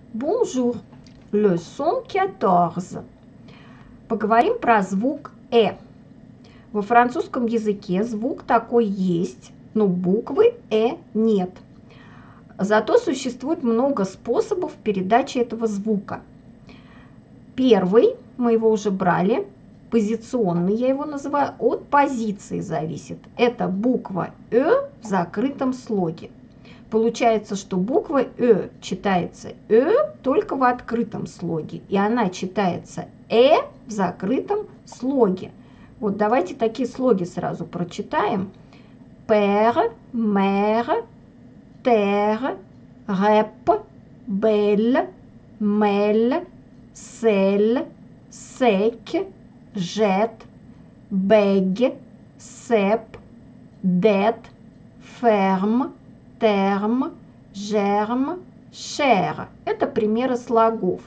Bonjour. Leçon 14. Поговорим про звук «э». Во французском языке звук такой есть, но буквы «э» нет. Зато существует много способов передачи этого звука. Первый, мы его уже брали, позиционный я его называю, от позиции зависит. Это буква «э» в закрытом слоге. Получается, что буква «э» читается «э» только в открытом слоге, и она читается «э» в закрытом слоге. Вот давайте такие слоги сразу прочитаем. Père, mère, terre, rep, belle, mêle, sel, sec, jette, bègue, cep, dette, ferme, терм, жерм, шер. Это примеры слогов.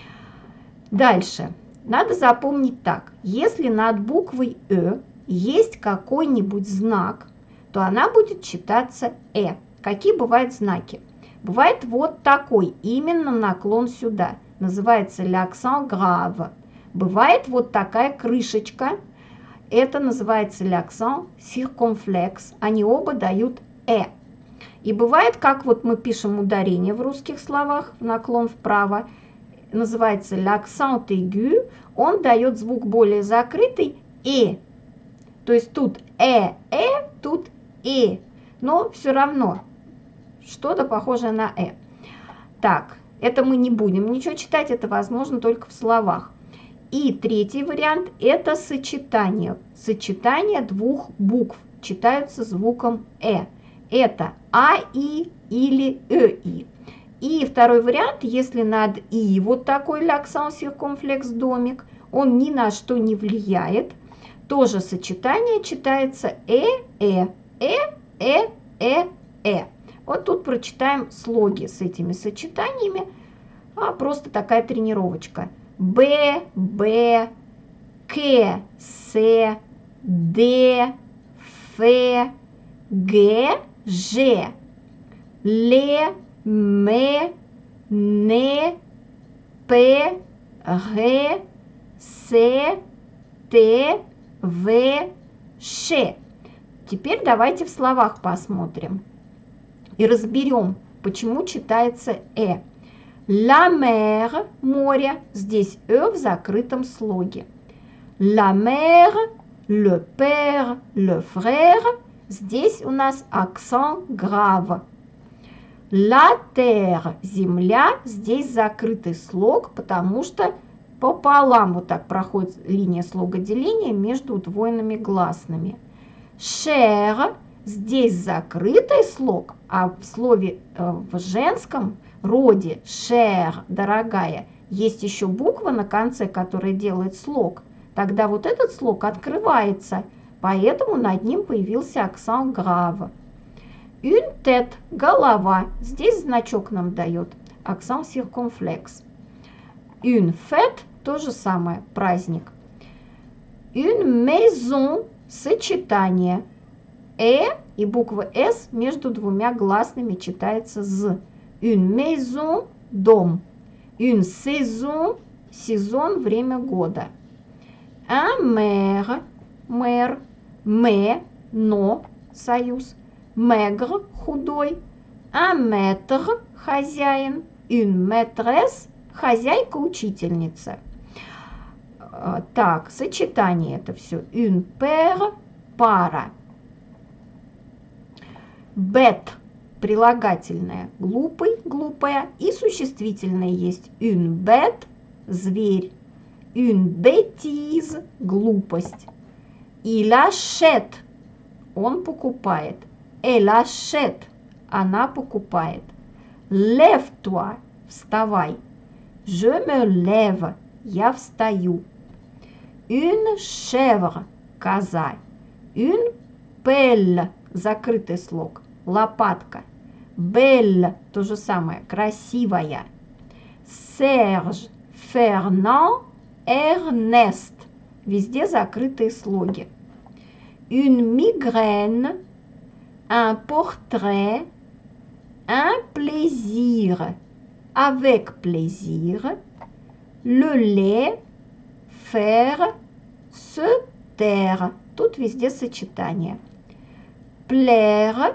Дальше. Надо запомнить так. Если над буквой «э» есть какой-нибудь знак, то она будет читаться «э». Какие бывают знаки? Бывает вот такой, именно наклон сюда. Называется l'accent grave. Бывает вот такая крышечка. Это называется l'accent circonflexe. Они оба дают «э». И бывает, как вот мы пишем ударение в русских словах, наклон вправо, называется l'accent aigu, он дает звук более закрытый «э». То есть тут тут «э». Но все равно что-то похожее на «э». Так, это мы не будем ничего читать, это возможно только в словах. И третий вариант – это сочетание. Сочетание двух букв читаются звуком «э». Это АИ или ЭИ. И второй вариант, если над И вот такой l'accent circonflexe домик, он ни на что не влияет, тоже сочетание читается Э. Вот тут прочитаем слоги с этими сочетаниями, просто такая тренировочка. Б, К, С, Д, Ф, Г, Ж, Л, М, Н, П, Р, С, Т, В, Ш. Теперь давайте в словах посмотрим и разберем, почему читается «э». La mer, море, здесь «э» в закрытом слоге. La mer, le père, le frère, здесь у нас accent grave. La terre, земля, здесь закрытый слог, потому что пополам вот так проходит линия слогоделения между удвоенными гласными. Cher, здесь закрытый слог, а в слове в женском роде cher, дорогая, есть еще буква на конце, которая делает слог. Тогда вот этот слог открывается, поэтому над ним появился accent grave. Une tête, голова, здесь значок нам дает accent circonflexe. Une fête, то же самое, праздник. Une maison, сочетание. И буква S между двумя гласными читается з. Une maison, дом. Une saison, сезон, время года. Un maire, мэр. Mais, но, союз. Maigre, худой. Un maître, хозяин. Une maîtresse, хозяйка, учительница. Так, сочетание это все. Une paire, пара. Bête, прилагательное, глупый, глупая. И существительное есть. Une bête, зверь. Une bêtise, глупость. Il achète, он покупает. Elle achète, она покупает. Lève-toi, вставай. Je me lève, я встаю. Une chèvre, коза. Une pelle, закрытый слог, лопатка. Belle, то же самое, красивая. Serge, Fernand, Ernest, везде закрытые слоги. Une migraine, un portrait, un plaisir, avec plaisir, le lait, faire, se taire. Тут везде сочетание. Plaire,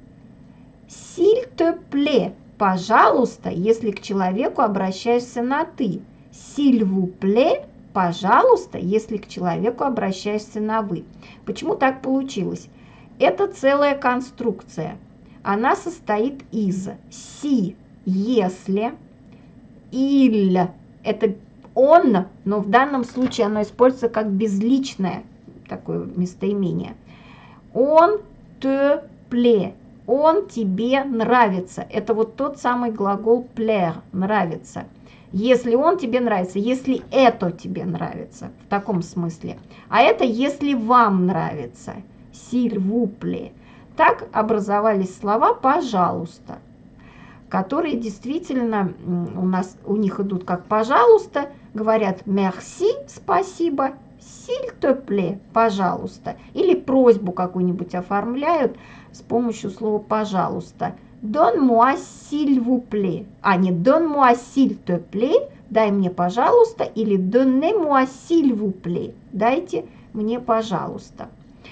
s'il te plaît, пожалуйста, если к человеку обращаешься на «ты». S'il vous plaît, пожалуйста, если к человеку обращаешься на «вы». Почему так получилось? Это целая конструкция. Она состоит из «си», «если», «il», это «он», но в данном случае оно используется как безличное такое местоимение. «Он te plaît», «он тебе нравится». Это вот тот самый глагол plaire, нравится. Если он тебе нравится, если это тебе нравится, в таком смысле. А это если вам нравится, s'il vous plaît. Так образовались слова «пожалуйста», которые действительно у них идут как «пожалуйста», говорят «merci», «спасибо», «s'il te plaît», «пожалуйста». Или просьбу какую-нибудь оформляют с помощью слова «пожалуйста». Donne-moi s'il vous plaît, а не donne-moi s'il te plaît, дай мне, пожалуйста, или donnez-moi s'il vous plaît, дайте мне, пожалуйста.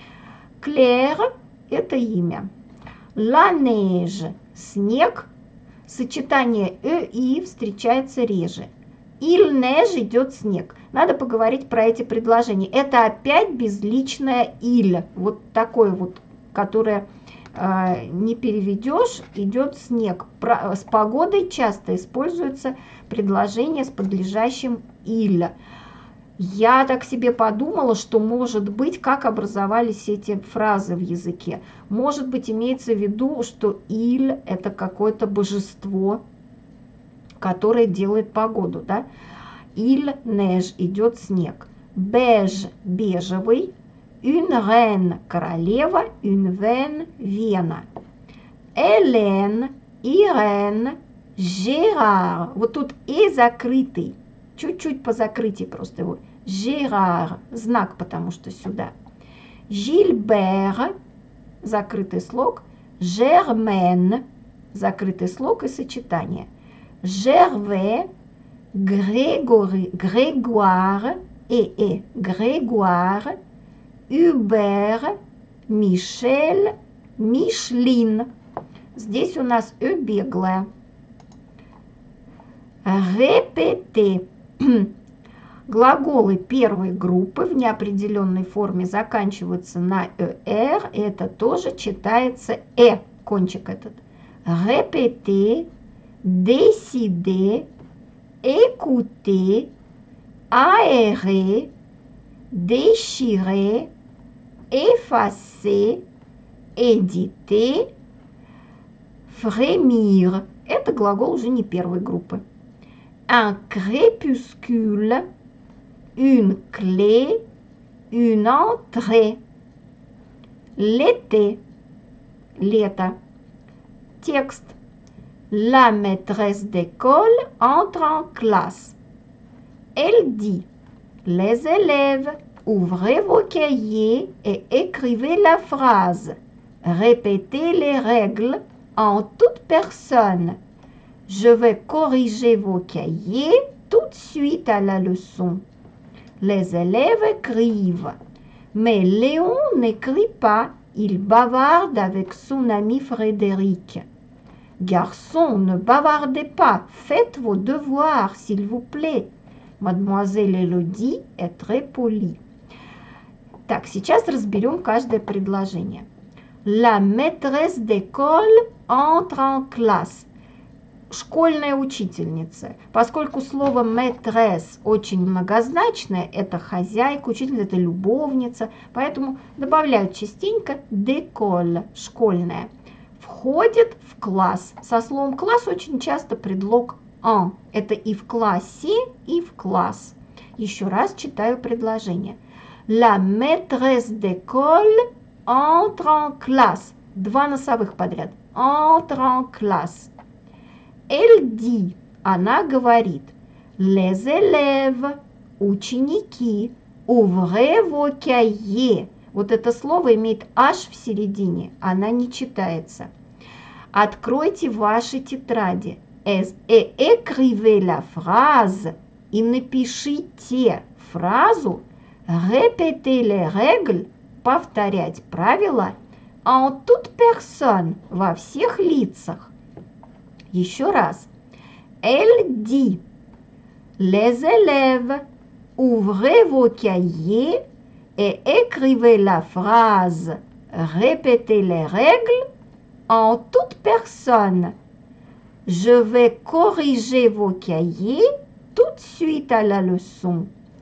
Claire – это имя. La neige – снег, сочетание «и» встречается реже. Il neige – идет снег. Надо поговорить про эти предложения. Это опять безличное «il», вот такое вот, которое не переведешь, идет снег. С погодой часто используется предложение с подлежащим «il». Я так себе подумала, что может быть, как образовались эти фразы в языке. Может быть, имеется в виду, что «il» – это какое-то божество, которое делает погоду, да? «Il neige» – идет снег. «Beige» – бежевый. Une reine – королева, une veine – вена. Hélène, Irène, Gérard. Вот тут «и» закрытый, чуть-чуть по закрытии просто его. Gérard – знак, потому что сюда. Gilbert – закрытый слог. Germaine – закрытый слог и сочетание. Gervais, Grégoire et Grégoire, Hubert, Michel, Micheline. Здесь у нас «ы» беглое. Répéter. Глаголы первой группы в неопределенной форме заканчиваются на «эр». Это тоже читается «э», кончик этот. Répéter, décider, écouter, aérer, déchirer, effacer, éditer, frémir. Это глагол уже не первой группы. Un crépuscule, une clé, une entrée. L'été, лето. Текст. La maîtresse d'école entre en classe. Elle dit: les élèves, ouvrez vos cahiers et écrivez la phrase. Répétez les règles en toute personne. Je vais corriger vos cahiers tout de suite à la leçon. Les élèves écrivent. Mais Léon n'écrit pas, il bavarde avec son ami Frédéric. Garçons, ne bavardez pas, faites vos devoirs, s'il vous plaît. Mademoiselle Élodie est très polie. Так, сейчас разберем каждое предложение. La maîtresse d'école entre en classe. Школьная учительница. Поскольку слово maîtresse очень многозначное, это хозяйка, учительница, это любовница, поэтому добавляют частенько d'école, школьная. Входит в класс. Со словом класс очень часто предлог en. Это и в классе, и в класс. Еще раз читаю предложение. La maîtresse d'école entre en classe. Два носовых подряд. Entre en classe. Elle dit, она говорит. Les élèves, ученики. Ouvrez vos cahiers. Вот это слово имеет аж в середине. Она не читается. Откройте ваши тетради. et écrivez la phrase. И напишите фразу, répétez les règles, повторять правила, en toute personne, во всех лицах. Еще раз. Elle dit, les élèves, ouvrez vos cahiers et écrivez la phrase, répétez les règles, en toute personne. Je vais corriger vos cahiers tout de suite à la leçon.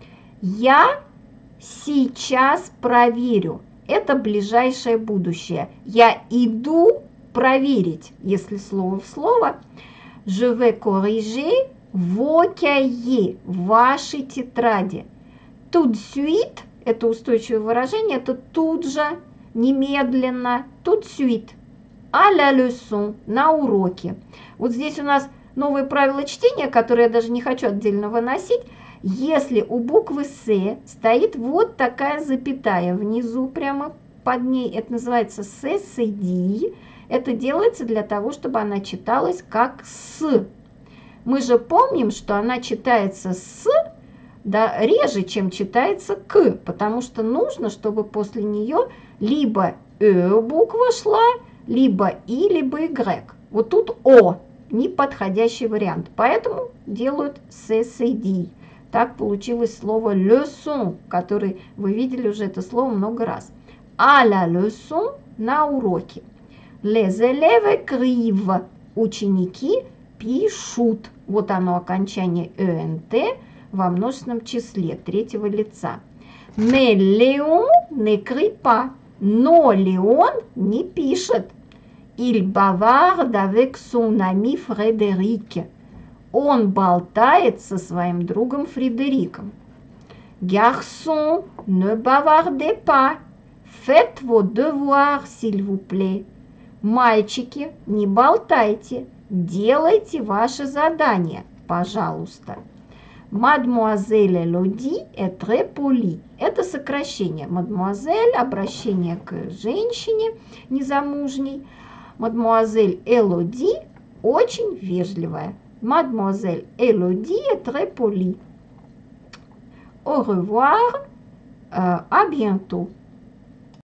Я сейчас проверю. Это ближайшее будущее. Я иду проверить, если слово в слово. Je vais corriger vos cahiers, ваши тетради. Tout de suite, это устойчивое выражение, это тут же, немедленно, tout de suite. À la leçon, на уроке. Вот здесь у нас новые правила чтения, которые я даже не хочу отдельно выносить. Если у буквы «С» стоит вот такая запятая внизу, прямо под ней, это называется «ССД», это делается для того, чтобы она читалась как «С». Мы же помним, что она читается «С», да, реже, чем читается «К», потому что нужно, чтобы после нее либо буква шла, либо «И», либо «Y». Вот тут «О» – неподходящий вариант, поэтому делают «ССД». Так получилось слово leçon, который вы видели уже это слово много раз. À la leçon – на уроке. Les élèves écrivent – ученики пишут. Вот оно окончание «ent» во множественном числе третьего лица. Mais Léon n'écrit pas. Но Леон не пишет. Il bavarde avec son ami Frédéric. Он болтает со своим другом Фредериком. Garçon, ne bavardez pas. Faites vos devoirs, s'il vous plaît. Мальчики, не болтайте. Делайте ваши задания, пожалуйста. Mademoiselle Elodie est très polie. Это сокращение. Mademoiselle, обращение к женщине незамужней. Mademoiselle Elodie очень вежливая. Mademoiselle Elodie est très polie. Au revoir, à bientôt.